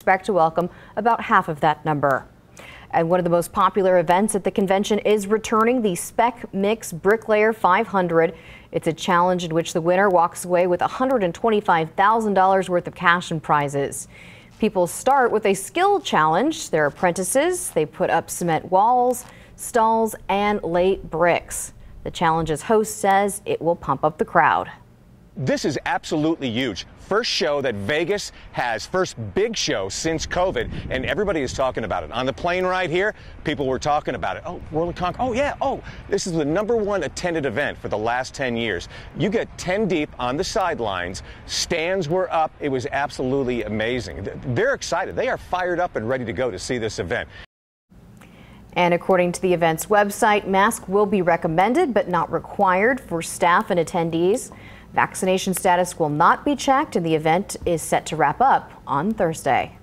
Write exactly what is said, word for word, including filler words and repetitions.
expect to welcome about half of that number. And one of the most popular events at the convention is returning the Spec Mix Bricklayer five hundred. It's a challenge in which the winner walks away with one hundred twenty-five thousand dollars worth of cash and prizes. People start with a skill challenge. They're apprentices. They put up cement walls, stalls, and lay bricks. The challenge's host says it will pump up the crowd. This is absolutely huge. First show that Vegas has, first big show since COVID, and everybody is talking about it. On the plane ride here, people were talking about it. Oh, World of Conquer. Oh, yeah. Oh, this is the number one attended event for the last ten years. You get ten deep on the sidelines. Stands were up. It was absolutely amazing. They're excited. They are fired up and ready to go to see this event. And according to the event's website, masks will be recommended but not required for staff and attendees. Vaccination status will not be checked, and the event is set to wrap up on Thursday.